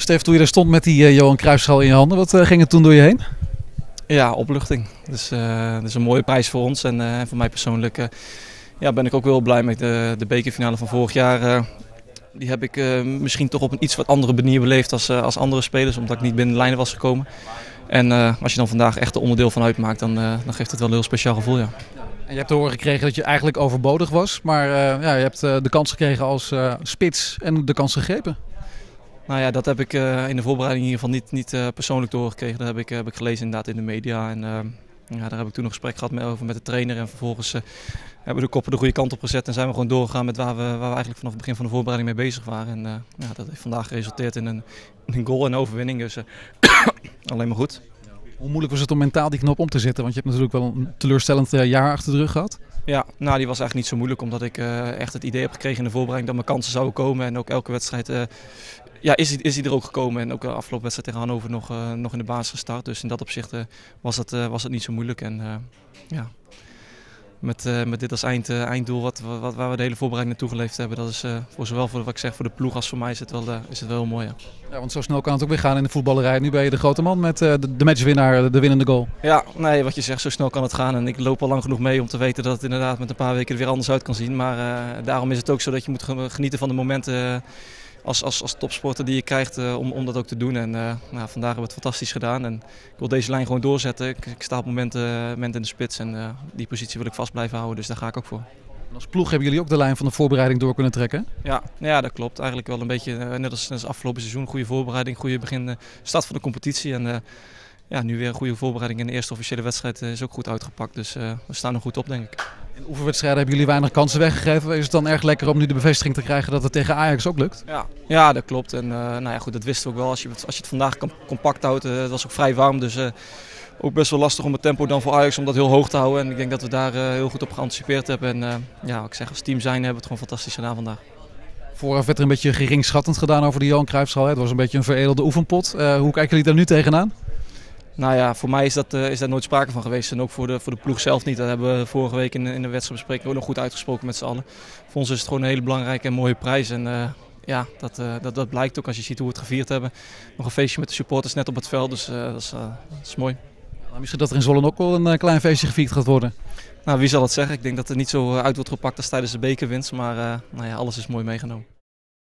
Stef, toen je daar stond met die Johan Cruijffschaal in je handen, wat ging er toen door je heen? Ja, opluchting. Dus dat is een mooie prijs voor ons en voor mij persoonlijk ja, ben ik ook wel blij met de bekerfinale van vorig jaar. Die heb ik misschien toch op een iets wat andere manier beleefd als andere spelers, omdat ik niet binnen de lijnen was gekomen. En als je dan vandaag echt er onderdeel van uitmaakt, dan geeft het wel een heel speciaal gevoel, ja. En je hebt te horen gekregen dat je eigenlijk overbodig was, maar ja, je hebt de kans gekregen als spits en de kans gegrepen. Nou ja, dat heb ik in de voorbereiding in ieder geval niet persoonlijk te horen gekregen. Dat heb ik gelezen inderdaad in de media. En ja, daar heb ik toen een gesprek gehad over met de trainer. En vervolgens hebben we de koppen de goede kant op gezet. En zijn we gewoon doorgegaan met waar we eigenlijk vanaf het begin van de voorbereiding mee bezig waren. En ja, dat heeft vandaag geresulteerd in een goal en een overwinning. Dus alleen maar goed. Hoe moeilijk was het om mentaal die knop om te zetten? Want je hebt natuurlijk wel een teleurstellend jaar achter de rug gehad. Ja, nou die was eigenlijk niet zo moeilijk. Omdat ik echt het idee heb gekregen in de voorbereiding dat mijn kansen zouden komen. En ook elke wedstrijd ja, is hij er ook gekomen. En ook de afgelopen wedstrijd tegen Hannover nog in de basis gestart. Dus in dat opzicht was het niet zo moeilijk. En ja, met dit als einddoel waar we de hele voorbereiding naartoe geleefd hebben. Dat is voor zowel voor, wat ik zeg, voor de ploeg als voor mij is het wel heel mooi. Ja. Ja, want zo snel kan het ook weer gaan in de voetballerij. Nu ben je de grote man met de matchwinnaar, de winnende goal. Ja, nee, wat je zegt, zo snel kan het gaan. En ik loop al lang genoeg mee om te weten dat het inderdaad met een paar weken er weer anders uit kan zien. Maar daarom is het ook zo dat je moet genieten van de momenten als topsporter die je krijgt om dat ook te doen. En nou, vandaag hebben we het fantastisch gedaan. En ik wil deze lijn gewoon doorzetten. Ik sta op het moment in de spits en die positie wil ik vast blijven houden. Dus daar ga ik ook voor. En als ploeg hebben jullie ook de lijn van de voorbereiding door kunnen trekken? Ja, dat klopt. Eigenlijk wel een beetje net als afgelopen seizoen. Goede voorbereiding, goede start van de competitie. En ja, nu weer een goede voorbereiding in de eerste officiële wedstrijd is ook goed uitgepakt. Dus we staan er goed op, denk ik. In oefenwedstrijden hebben jullie weinig kansen weggegeven. Is het dan erg lekker om nu de bevestiging te krijgen dat het tegen Ajax ook lukt? Ja, dat klopt. En nou ja, goed, dat wisten we ook wel. Als je het vandaag compact houdt, het was ook vrij warm. Dus ook best wel lastig om het tempo dan voor Ajax om dat heel hoog te houden. En ik denk dat we daar heel goed op geanticipeerd hebben. En ja, wat ik zeg, als team zijn hebben we het gewoon fantastisch gedaan vandaag. Vooraf werd er een beetje geringschattend gedaan over de Johan Cruijffschaal. Het was een beetje een veredelde oefenpot. Hoe kijken jullie daar nu tegenaan? Nou ja, voor mij is daar nooit sprake van geweest en ook voor de ploeg zelf niet. Dat hebben we vorige week in de wedstrijdbespreking ook nog goed uitgesproken met z'n allen. Voor ons is het gewoon een hele belangrijke en mooie prijs. En ja, dat blijkt ook als je ziet hoe we het gevierd hebben. Nog een feestje met de supporters net op het veld, dus dat is mooi. Nou, misschien dat er in Zwolle ook wel een klein feestje gevierd gaat worden. Nou, wie zal het zeggen? Ik denk dat het niet zo uit wordt gepakt als tijdens de bekerwinst, maar nou ja, alles is mooi meegenomen.